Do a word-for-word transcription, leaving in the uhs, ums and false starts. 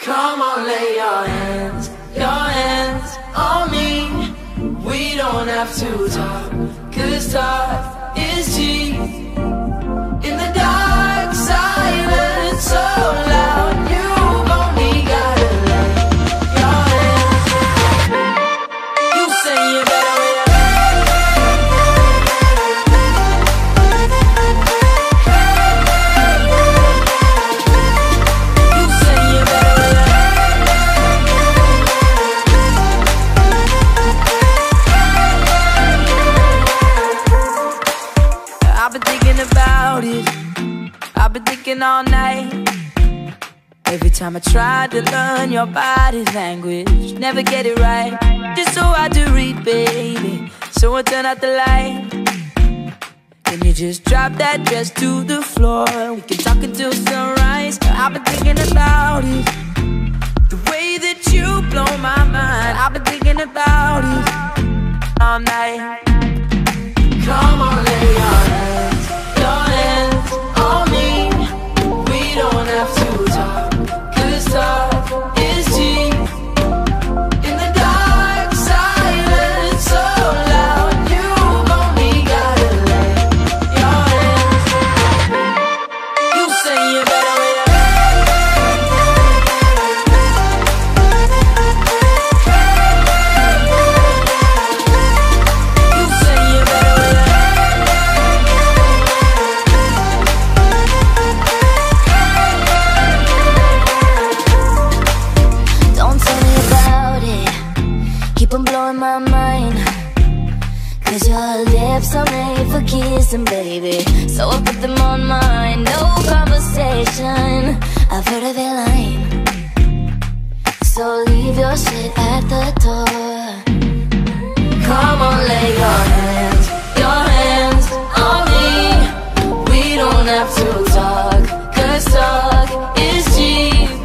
Come on, lay your hands, your hands on me. We don't have to talk, cause talk is cheap. In the dark, silence so loud, you've only gotta lay your hands. You say you better wait. You say you better wait. I've been thinking about it, I've been thinking all night. Every time I try to learn your body language, never get it right. Just so hard to read, baby, so I turn out the light. Can you just drop that dress to the floor? We can talk until sunrise. I've been thinking about it, the way that you blow my mind. I've been thinking about it all night. Come on, lay your hands, your hands on me. We don't have to talk, cause talk is cheap. In the dark, silence so loud, you've only gotta lay your hands. You say you better wait. You say you better wait. Don't tell me about it, keep on blowing my mind. Cause your lips are made for kissing, baby, so I put them on mine. No conversation, I've heard of their line. So leave your shit at the door. Come on, lay your hands, your hands on me. We don't have to talk, cause talk is cheap.